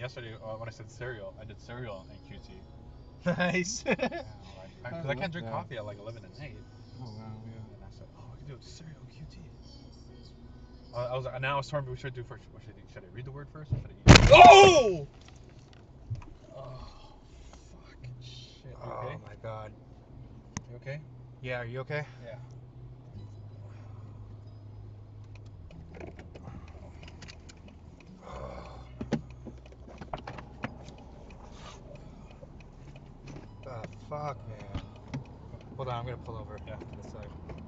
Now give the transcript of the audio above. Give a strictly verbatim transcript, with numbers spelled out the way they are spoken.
yesterday uh, when I said cereal, I did cereal and Q T. Nice. Because yeah, like, I, I, I can't drink that. coffee at like eleven at night. Oh wow, yeah. And I said, oh, I can do cereal and Q T. Uh, I was now I was torn. What should I do first? What should I do? Should I read the word first or should I eat it? Oh! Oh, fucking shit. You Oh okay? my god. You okay? Yeah, are you okay? Yeah. The fuck, man. Hold on, I'm gonna pull over Yeah. to the side.